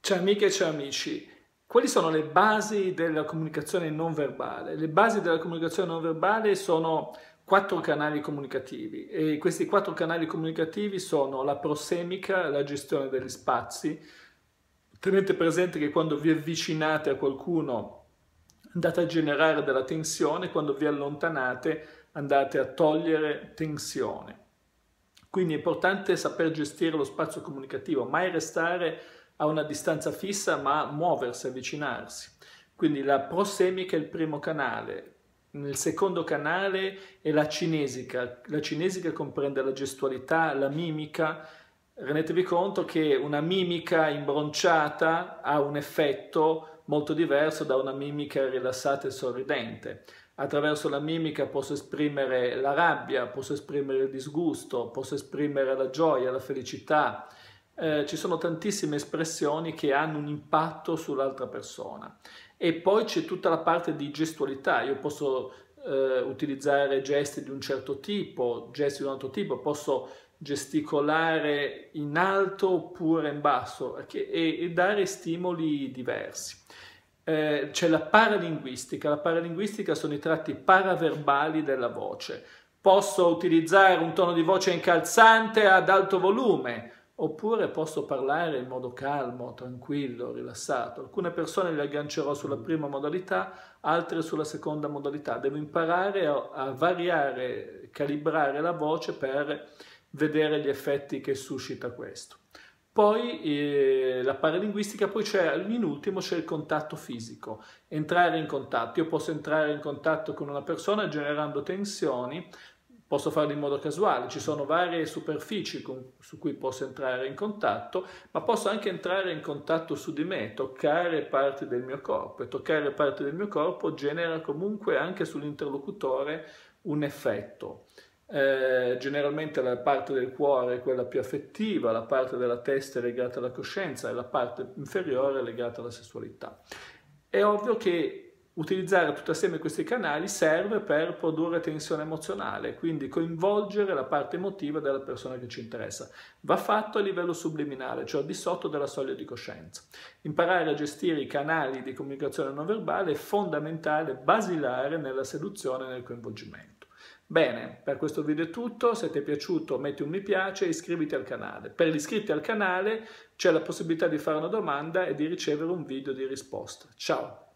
Ciao amiche e ciao amici, quali sono le basi della comunicazione non verbale? Le basi della comunicazione non verbale sono 4 canali comunicativi e questi 4 canali comunicativi sono la prosemica, la gestione degli spazi. Tenete presente che quando vi avvicinate a qualcuno andate a generare della tensione, quando vi allontanate andate a togliere tensione. Quindi è importante saper gestire lo spazio comunicativo, mai restare a una distanza fissa, ma muoversi, avvicinarsi. Quindi la prosemica è il primo canale. Nel secondo canale è la cinesica. La cinesica comprende la gestualità, la mimica. Rendetevi conto che una mimica imbronciata ha un effetto molto diverso da una mimica rilassata e sorridente. Attraverso la mimica posso esprimere la rabbia, posso esprimere il disgusto, posso esprimere la gioia, la felicità. Ci sono tantissime espressioni che hanno un impatto sull'altra persona. E poi c'è tutta la parte di gestualità. Io posso utilizzare gesti di un certo tipo, gesti di un altro tipo, posso gesticolare in alto oppure in basso e dare stimoli diversi. C'è la paralinguistica. La paralinguistica sono i tratti paraverbali della voce. Posso utilizzare un tono di voce incalzante ad alto volume, oppure posso parlare in modo calmo, tranquillo, rilassato. Alcune persone le aggancerò sulla prima modalità, altre sulla seconda modalità. Devo imparare a variare, calibrare la voce per vedere gli effetti che suscita questo. Poi la paralinguistica, poi c'è in ultimo c'è il contatto fisico, entrare in contatto. Io posso entrare in contatto con una persona generando tensioni, posso farlo in modo casuale, ci sono varie superfici su cui posso entrare in contatto, ma posso anche entrare in contatto su di me, toccare parti del mio corpo, e toccare parti del mio corpo genera comunque anche sull'interlocutore un effetto. Generalmente la parte del cuore è quella più affettiva, la parte della testa è legata alla coscienza e la parte inferiore è legata alla sessualità. È ovvio che utilizzare tutti assieme questi canali serve per produrre tensione emozionale, quindi coinvolgere la parte emotiva della persona che ci interessa. Va fatto a livello subliminale, cioè al di sotto della soglia di coscienza. Imparare a gestire i canali di comunicazione non verbale è fondamentale, basilare nella seduzione e nel coinvolgimento. Bene, per questo video è tutto. Se ti è piaciuto metti un mi piace e iscriviti al canale. Per gli iscritti al canale c'è la possibilità di fare una domanda e di ricevere un video di risposta. Ciao!